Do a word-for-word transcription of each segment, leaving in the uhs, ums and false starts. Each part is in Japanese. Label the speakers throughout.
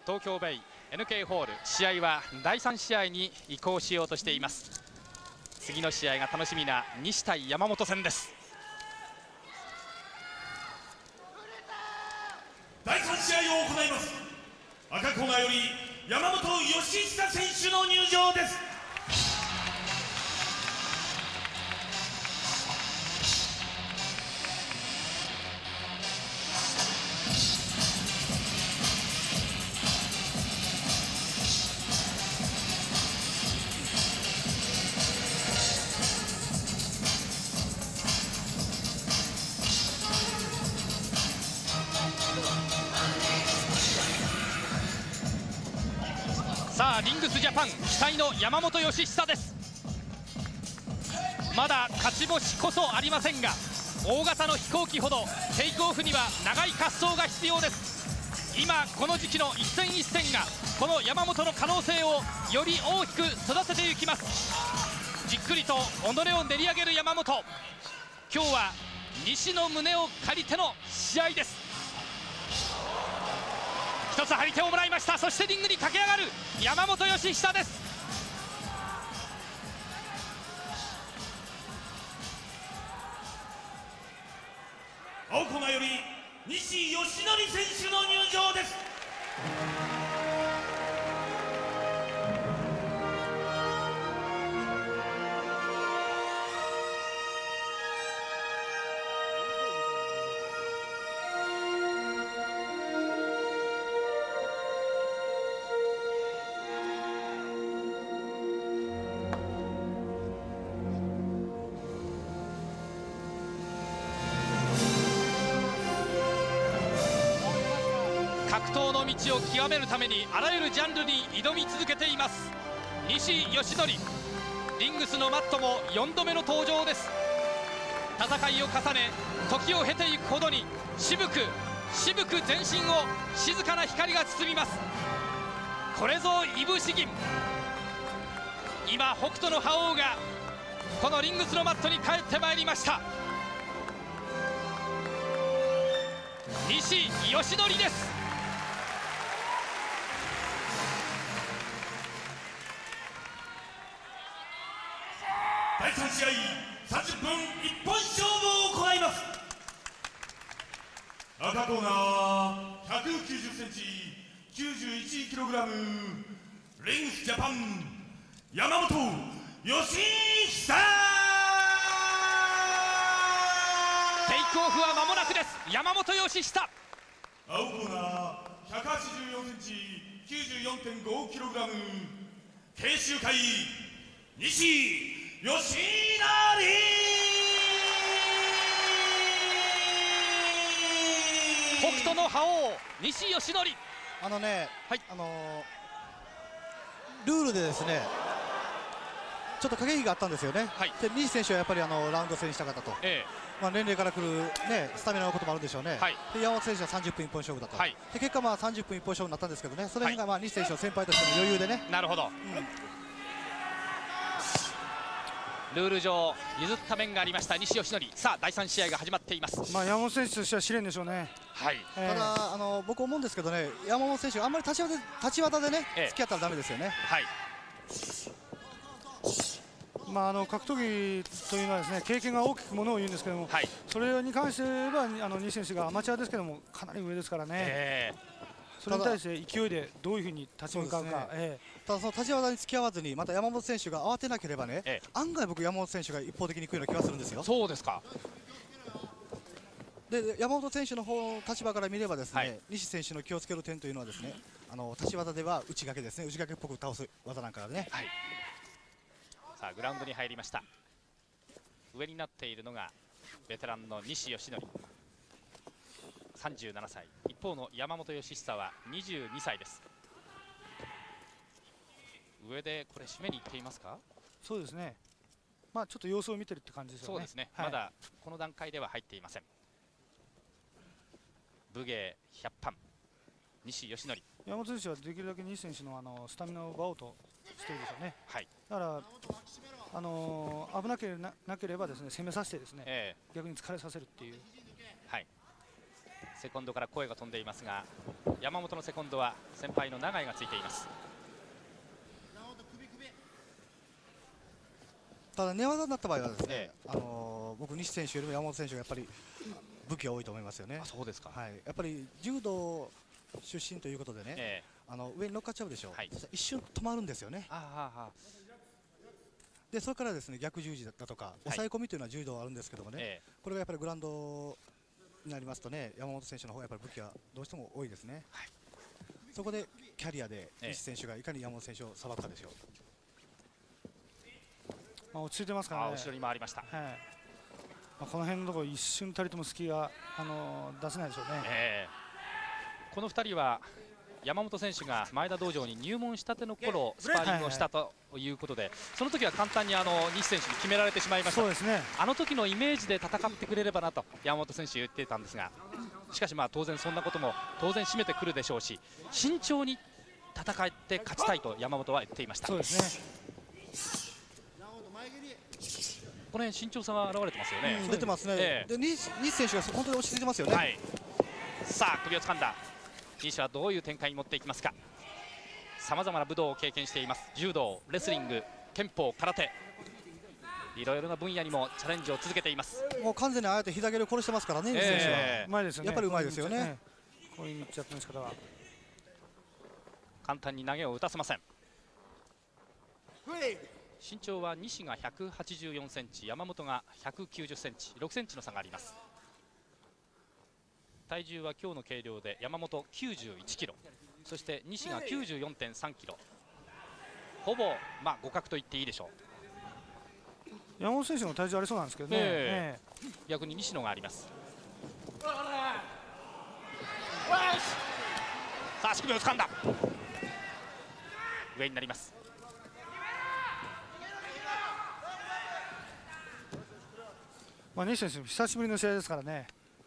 Speaker 1: 東京ベイ エヌケー ホール、試合はだいさん試合に移行しようとしています。次の試合が楽しみな西対山本戦です。
Speaker 2: だいさん試合を行います。赤コーナーより山本義久選手の入場です。
Speaker 1: さあリングスジャパン期待の山本義久です。まだ勝ち星こそありませんが、大型の飛行機ほどテイクオフには長い滑走が必要です。今この時期の一戦一戦がこの山本の可能性をより大きく育てていきます。じっくりと己を練り上げる山本、今日は西の胸を借りての試合です。一つ張り手をもらいました。そしてリングに駆け上がる山本義久です。
Speaker 2: 青コーナーより西義則選手の入場です。
Speaker 1: 格闘の道を極めるためにあらゆるジャンルに挑み続けています西義則。リングスのマットもよんどめの登場です。戦いを重ね時を経ていくほどに渋く渋く全身を静かな光が包みます。これぞいぶし銀。今北斗の覇王がこのリングスのマットに帰ってまいりました。西義則です。
Speaker 2: だいさん試合さんじゅっぷん一本勝負を行います。赤コーナーひゃくきゅうじゅっセンチ きゅうじゅういちキログラム リングスジャパン山本義久。
Speaker 1: テイクオフは間もなくです。山本義久。
Speaker 2: 青コーナーひゃくはちじゅうよんセンチ きゅうじゅうよんてんごキログラム 慶州会西義則。
Speaker 1: 北斗の覇王西義則。
Speaker 3: あのね、
Speaker 1: はい、
Speaker 3: あのー、ルールでですねちょっと駆け引きがあったんですよね。はい、で西選手はやっぱりあのラウンド戦にしたかったと、ええ、まあ年齢からくる、ね、スタミナのこともあるでしょうね。はい、で山本選手はさんじゅっぷん一本勝負だと、はい、で結果まあさんじゅっぷん一本勝負になったんですけどね、その辺がまあ西選手の先輩としての余裕でね。
Speaker 1: なるほど、うん、ルール上譲った面がありました西義則。さあだいさん試合が始まっています。
Speaker 4: まあ山本選手としては試練でしょうね。
Speaker 1: はい、
Speaker 3: えー、ただあの僕思うんですけどね、山本選手あんまり立ち技で立ち技でね、えー、付き合ったらダメですよね。はい、
Speaker 4: まああの格闘技というのはですね経験が大きくものを言うんですけども、はい、それに関して言えばあの西選手がアマチュアですけどもかなり上ですからね。えーそれに対して勢いでどういうふうに立ち向かうか、ねええ、
Speaker 3: ただその立ち技に付き合わずにまた山本選手が慌てなければね、ええ、案外僕山本選手が一方的にいくような気がするんですよ。
Speaker 1: そうですか。
Speaker 3: で山本選手の方の立場から見ればですね、はい、西選手の気をつける点というのはですね、あの立ち技では内掛けですね、内掛けっぽく倒す技なんかね。はい、
Speaker 1: さあグラウンドに入りました。上になっているのがベテランの西義則さんじゅうななさい、一方の山本義久はにじゅうにさいです。上でこれ締めに行っていますか。
Speaker 4: そうですね、まあちょっと様子を見てるって感じですよね。
Speaker 1: そうですね、はい、まだこの段階では入っていません。武芸百般西義則。
Speaker 4: 山本選手はできるだけ西選手のあのスタミナを奪おうとしているでしょうね。はい、だからあのー、危なければなければですね攻めさせてですね、えー、逆に疲れさせるっていう。
Speaker 1: はい、 セコンドから声が飛んでいますが、山本のセコンドは先輩の永井がついています。
Speaker 3: ただ寝技になった場合はですね、ええ、あのー、僕西選手よりも山本選手がやっぱり武器が多いと思いますよね。
Speaker 1: あ、そうですか。
Speaker 3: はい、やっぱり柔道出身ということでね、ええ、あの上に乗っかっちゃうでしょう、はい、一瞬止まるんですよね。ああ、でそれからですね逆十字だとか、はい、抑え込みというのは柔道あるんですけどもね、ええ、これがやっぱりグラウンドになりますとね、山本選手の方がやっぱり武器がどうしても多いですね。はい、そこでキャリアで西選手がいかに山本選手をさばくかでしょう。
Speaker 4: まあ落ち着いてますからね。
Speaker 1: 後ろに回りました。はい、
Speaker 4: まあこの辺のところ一瞬たりとも隙が、あのー、出せないでしょうね。え
Speaker 1: ー、このふたりは山本選手が前田道場に入門したての頃スパーリングをしたということで、その時は簡単にあの西選手に決められてしまいました。そうですね、あの時のイメージで戦ってくれればなと山本選手言っていたんですが、しかしまあ当然そんなことも当然占めてくるでしょうし、慎重に戦って勝ちたいと山本は言っていました。そうですね、この辺慎重さが現れてますよね。
Speaker 3: 出てますね。えー、で西選手が本当に落ち着いてますよね。はい、
Speaker 1: さあ首を掴んだ西はどういう展開に持っていきますか。さまざまな武道を経験しています。柔道、レスリング、拳法、空手、いろいろな分野にもチャレンジを続けています。
Speaker 3: もう完全にあえて左蹴りを殺してますからね、西選手は。うまいですよね。やっぱりうまいですよね。
Speaker 4: こういう密着の仕方は
Speaker 1: 簡単に投げを打たせません。身長は西がひゃくはちじゅうよんセンチ、山本がひゃくきゅうじゅっセンチ、ろくセンチの差があります。体重は今日の計量で山本きゅうじゅういちキロ、そして西が きゅうじゅうよんてんさんキロ、ほぼまあ互角と言っていいでしょ
Speaker 4: う。山本選手の体重ありそうなんですけどね、え
Speaker 1: ー、逆に西野があります。さあ足首を掴んだ、上になります。
Speaker 4: まあ、西選手久しぶりの試合ですからね、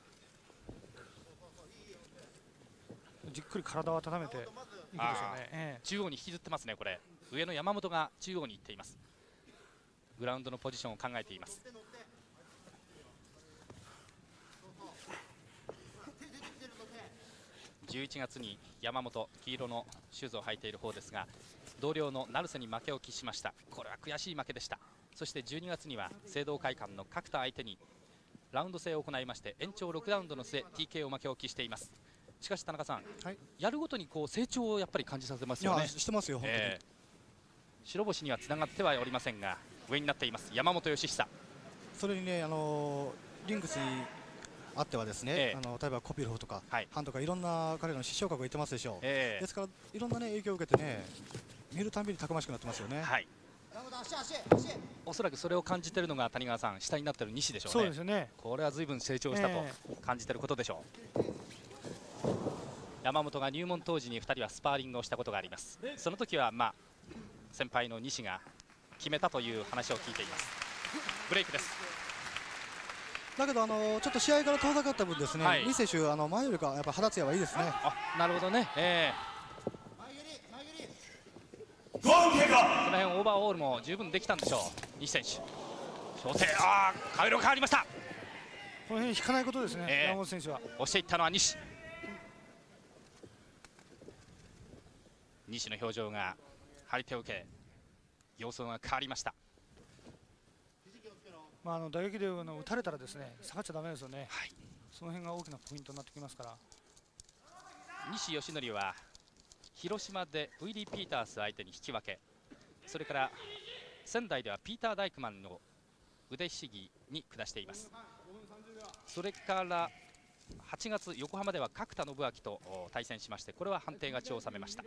Speaker 4: じっくり体を温めていくでしょうね。
Speaker 1: えー、中央に引きずってますね。これ上の山本が中央に行っています。グラウンドのポジションを考えています。じゅういちがつに山本黄色のシューズを履いている方ですが、同僚の成瀬に負けを喫しました。これは悔しい負けでした。そしてじゅうにがつには聖堂会館の角田相手にラウンド制を行いまして、延長ろくラウンドの末 ティーケー を負けを喫しています。しかし田中さん、はい、やるごとにこう成長をやっぱり感じさせますよね。
Speaker 3: してますよ、本当に、え
Speaker 1: ー、白星にはつながってはおりませんが上になっています山本義久。
Speaker 3: それにね、あのー、リングスにあってはですね、えー、あの例えばコピロフとか、はい、ハンとかいろんな彼の師匠格が言ってますでしょう、えー、ですからいろんな、ね、影響を受けてね、見るたびにたくましくなってますよね。はい、
Speaker 1: おそらくそれを感じているのが谷川さん、下になっている西でしょうね。そうですね、これは随分成長したと感じていることでしょう。えー、山本が入門当時にふたりはスパーリングをしたことがあります。その時はまあ先輩の西が決めたという話を聞いています。ブレイクです。
Speaker 3: だけどあのちょっと試合から遠ざかった分ですね、はい、西選手あの前よりかやっぱ肌ツヤはいいですね。
Speaker 1: あ、なるほどね。えー、その辺オーバーオールも十分できたんでしょう西選手。小手、ああ顔色変わりました。
Speaker 4: この辺引かないことですね、えー、山本選手は。
Speaker 1: 押していったのは西。西の表情が張り手を受け様相が変わりました。
Speaker 4: まあ、あの打撃であの打たれたらですね下がっちゃだめですよね。はい、その辺が大きなポイントになってきますから。
Speaker 1: 西義則は広島でウィリー・ピータース相手に引き分け、それから仙台ではピーター・ダイクマンの腕ひしぎに下しています。それからはちがつ横浜では角田信明と対戦しまして、これは判定勝ちを収めました。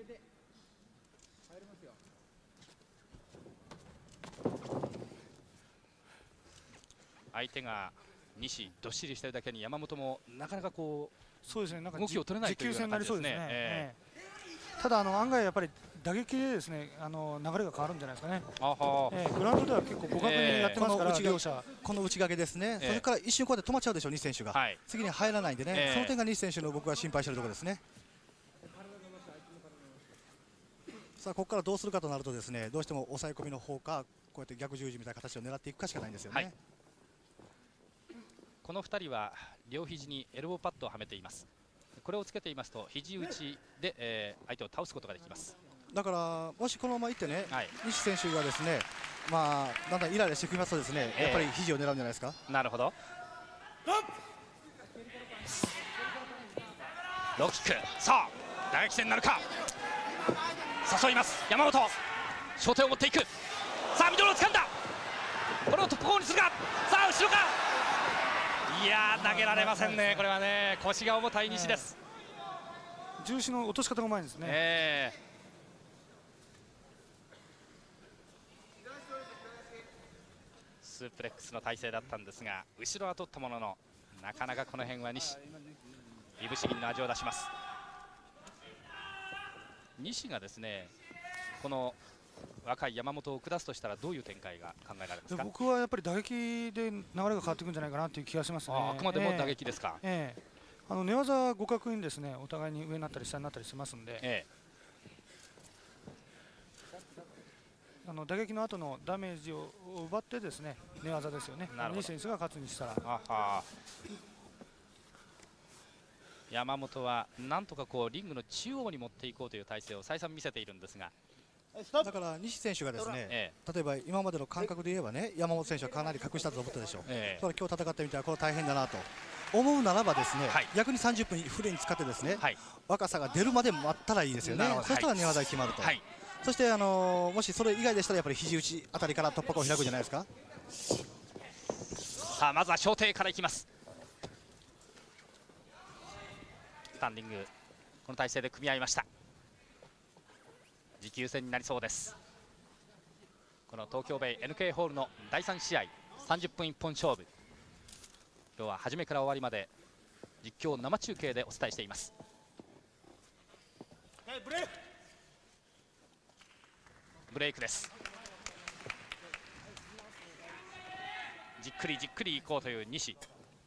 Speaker 1: 相手が西どっしりしてるだけに山本もなかなかこうそうですね、なんか動きを取れないというような感じですね。え
Speaker 4: ー、ただあの案外やっぱり打撃でですねあの流れが変わるんじゃないですかね。あは、えー、グラウンドでは結構互角にやってますから、えー、両者
Speaker 3: この内掛けですね、えー、それから一瞬こうやって止まっちゃうでしょう西選手が、はい、次に入らないんでね、えー、その点が西選手の僕が心配しているところですね。さあここからどうするかとなるとですね、どうしても抑え込みの方かこうやって逆十字みたいな形を狙っていくかしかないんですよね。はい、
Speaker 1: このふたりは両肘にエルボーパッドをはめています。これをつけていますと肘打ちで、えー、相手を倒すことができます。
Speaker 3: だからもしこのままいってね、はい、西選手がですね、まあ、だんだんイライラしてきますとですね、えー、やっぱり肘を狙うんじゃないですか。
Speaker 1: なるほど。ローキック、さあ打撃戦になるか。誘います山本、小手を持っていく。さあミドルを掴んだ。これを突破口にするか。さあ後ろか。いやー投げられませんね。これはね腰が重たい西です。
Speaker 4: 重心の落とし方がうまいんですね。
Speaker 1: えースープレックスの体勢だったんですが後ろは取ったもののなかなかこの辺は西いぶし銀の味を出します。西がですねこの若い山本を下すとしたらどういう展開が考えられますか。
Speaker 4: 僕はやっぱり打撃で流れが変わっていくんじゃないかなという気がしますね。
Speaker 1: あ, あくまでも打撃ですか。
Speaker 4: ええええ、あの寝技互角にですねお互いに上になったり下になったりしますんで、ええ、あの打撃の後のダメージを奪ってですね寝技ですよね。西選手が勝つにしたら。あは
Speaker 1: 山本はなんとかこうリングの中央に持っていこうという体勢を再三見せているんですが、
Speaker 3: だから西選手がですね、ええ、例えば今までの感覚で言えばね山本選手はかなり隠したと思ったでしょう、ええ、それ今日戦ってみたらこれ大変だなと思うならばですね、はい、逆にさんじゅっぷんフルに使ってですね、はい、若さが出るまで待ったらいいですよね。そしたら寝技が決まると、はい、そして、あのー、もしそれ以外でしたらやっぱり肘打ちあたりから突破口を開くんじゃないですか。
Speaker 1: さあまずは小手からいきます。スタンディングこの体勢で組み合いました。持久戦になりそうです。この東京ベイ エヌケー ホールのだいさん試合さんじゅっぷん一本勝負、今日は初めから終わりまで実況生中継でお伝えしています。ブレイクです。じっくりじっくりいこうという西。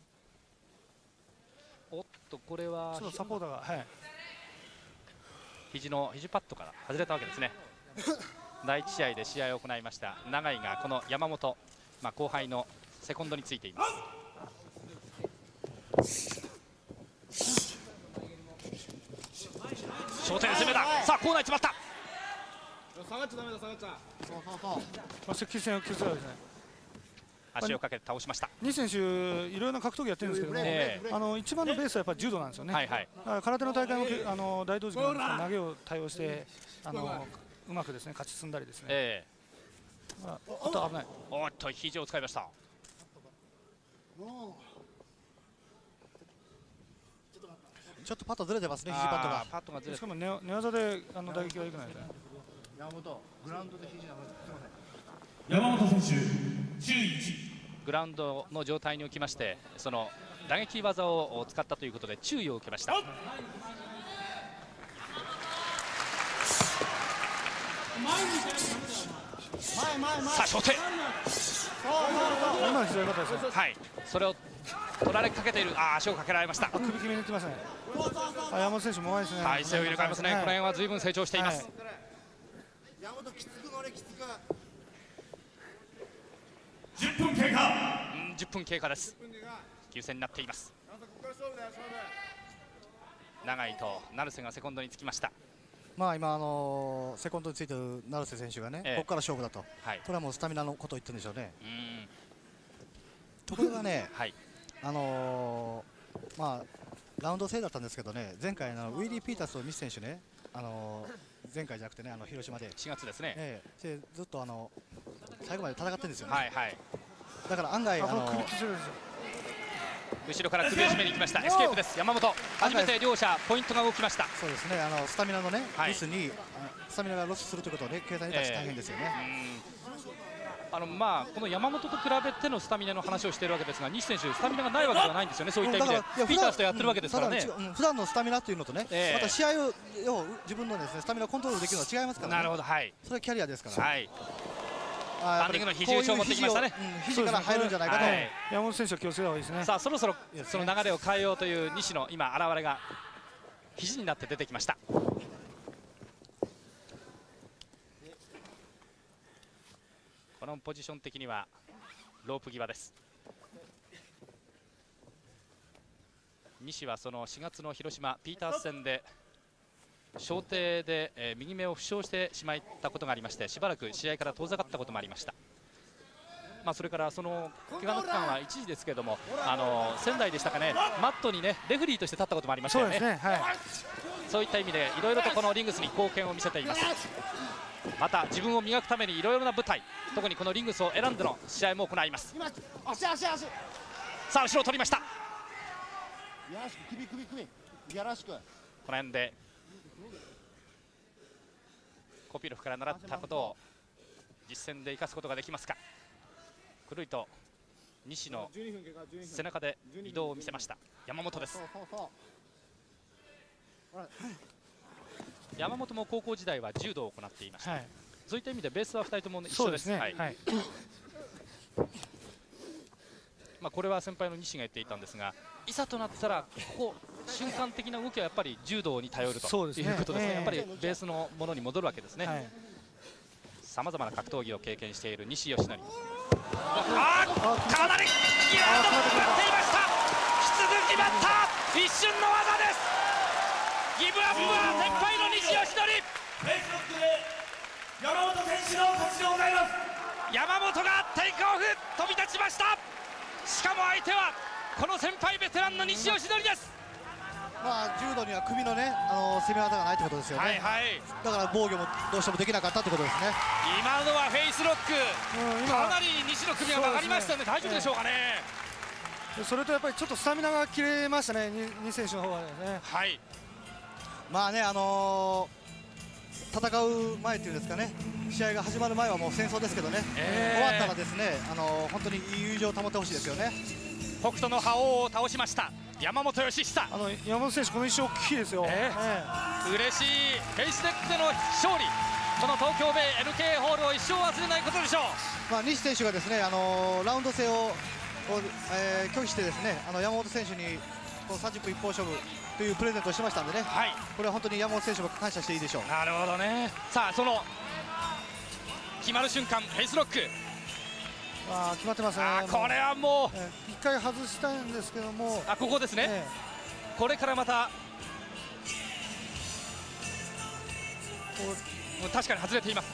Speaker 1: おっとこれは
Speaker 4: ちょっとサポーターが、はい、
Speaker 1: 肘の肘パッドから外れたわけですね。だいいち試合で試合を行いました永井がこの山本、まあ、後輩のセコンドについています。焦点攻めだ。さあコーナーに詰まった。
Speaker 5: 下がっちゃダメだ、下がっちゃ。
Speaker 4: そうそうそう。まあ、接近戦を削られですね。
Speaker 1: 足をかけて倒しました。
Speaker 4: 西選手いろいろな格闘技やってるんですけども、えー、あの一番のベースはやっぱり柔道なんですよね。はいはい、空手の大会もあの大道寺の投げを対応してあのうまくですね勝ち進んだりですね。えー、あ, あと危ない。
Speaker 1: おっと肘を使いました。
Speaker 3: ちょっとパッとずれてますね、肘パッドが。
Speaker 1: パッドがずれて、
Speaker 4: しかも 寝, 寝技であの打撃が良くないですね。
Speaker 5: 山本グラウンドで肘がすみません。
Speaker 2: 山本選手注意いち。
Speaker 1: グラウンドの状態におきましてその打撃技を使ったということで注意を受けました。さあ初手、
Speaker 4: 今の非常に良かったですね。
Speaker 1: はい、それを取られかけている。あ足をかけられました。
Speaker 4: 首決めにいってますね。山本選手もうまいですね。
Speaker 1: 体勢を入れ替えますね、はい、この辺は随分成長しています。はい、
Speaker 5: 山本きつく乗れきつく。
Speaker 2: じゅっぷん経過。
Speaker 1: うんじゅっぷん経過です。急戦になっています。永井と成瀬がセコンドにつきました。
Speaker 3: まあ今あのー、セコンドについている成瀬選手がね、ええ、ここから勝負だと、はい、これはもうスタミナのことを言ってるんでしょうね。うんところがね、はい、あのー、まあラウンド制だったんですけどね、前回のウィリー・ピータースと西選手ね、あのー、前回じゃなくてね、あの広島で
Speaker 1: しがつですね、
Speaker 3: ええ、でずっとあの最後まで戦ってるんですよね。
Speaker 1: はいはい、
Speaker 3: だから案外あのー、
Speaker 1: 後ろから首を絞めに行きました。エスケープです。山本初めて両者ポイントが動きました。
Speaker 3: そうですね、あのスタミナのね、はい、ミスにスタミナがロスするということをね、計算に立ち大変ですよね。
Speaker 1: えー、あのまあこの山本と比べてのスタミナの話をしているわけですが、西選手スタミナがないわけではないんですよね。そういった意味でピータースとやってるわけですからね。
Speaker 3: うん、普段のスタミナというのとね、えー、また試合を自分のですねスタミナをコントロールできるのは違いますからね。
Speaker 1: なるほど、はい。
Speaker 3: それはキャリアですから。はい。
Speaker 1: スタンディングの肘打ちを持ってきましたね。
Speaker 3: 肘から入るんじゃないかと。
Speaker 4: 山本選手は気をつけた方がいいですね。
Speaker 1: さあそろそろその流れを変えようという西の今現れが肘になって出てきました。このポジション的にはロープ際です。 西はそのしがつの広島ピータース戦で小手で、えー、右目を負傷してしまったことがありまして、しばらく試合から遠ざかったこともありました。まあ、それからその怪我の期間は一時ですけれども、あの仙台でしたかね、マットにねレフェリーとして立ったこともありましたよね。そうですね、はい、そういった意味でいろいろとこのリングスに貢献を見せています。また自分を磨くためにいろいろな舞台、特にこのリングスを選んでの試合も行います。さあ後ろを取りました。この辺でコピロフから習ったことを実戦で生かすことができますか。くるりと西の背中で移動を見せました山本です。山本も高校時代は柔道を行っていました、はい、そういった意味でベースはふたりとも一緒です。まあこれは先輩の西が言っていたんですが、いざとなったらここ瞬間的な動きはやっぱり柔道に頼るということですね。やっぱりベースのものに戻るわけですね。さまざまな格闘技を経験している西義則、あーかなりいやーと使っていました。きつく決まった、一瞬の技です。ギブアップは先輩の西義則。
Speaker 2: フェイスロックで山本選手の勝ちでございます。
Speaker 1: 山本がテイクオフ飛び立ちました。しかも相手はこの先輩ベテランの西義則です。
Speaker 3: まあ柔道には首のね、あの攻め技がないってことですよね。はいはい、だから防御もどうしてもできなかったってことですね。
Speaker 1: 今のはフェイスロック、うん、かなり西の首が曲がりましたので、大丈夫でしょうかね。
Speaker 4: えー、それとやっぱりちょっとスタミナが切れましたね、西選手の方はね。
Speaker 1: はい。
Speaker 3: まあね、あのー、戦う前っていうんですかね、試合が始まる前はもう戦争ですけどね、えー、終わったらですね、あのー、本当にいい友情を保ってほしいですよね。
Speaker 1: 北斗の覇王を倒しました山本義久。
Speaker 4: あの山本選手、この一勝大きいですよ。えー
Speaker 1: えー、嬉しいフェイスデックでの勝利、この東京ベイ エヌケー ホールを一生忘れないことでしょう。
Speaker 3: まあ、西選手がですね、あのー、ラウンド制を、えー、拒否してですね、あの山本選手にこのさんじゅっぷん一本勝負というプレゼントをしましたんでね、はい、これは本当に山本選手も感謝していいでしょう。
Speaker 1: なるほどね。さあその決まる瞬間、フェイスロック、
Speaker 4: あ決まってますね。
Speaker 1: これはもう
Speaker 4: 一回外したんですけども、
Speaker 1: あここですね、ええ、これからまた確かに外れています。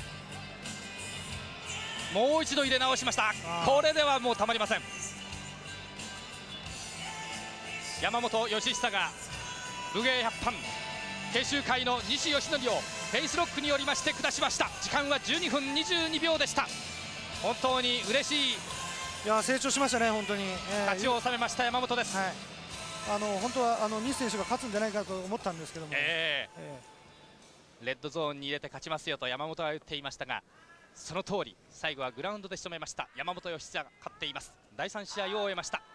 Speaker 1: もう一度入れ直しました。これではもうたまりません。山本義久が武芸百般慶州会の西義則をフェイスロックによりまして下しました。時間はじゅうにふんにじゅうにびょうでした。本当に嬉しい、
Speaker 4: いや成長しましたね、本当に、えー、
Speaker 1: 勝ちを収めました山本です。はい、
Speaker 4: あの本当はあの西選手が勝つんじゃないかと思ったんですけども、えー
Speaker 1: えー、レッドゾーンに入れて勝ちますよと山本は言っていましたが、その通り最後はグラウンドで仕留めました。山本義久が勝っています。だいさん試合を終えました。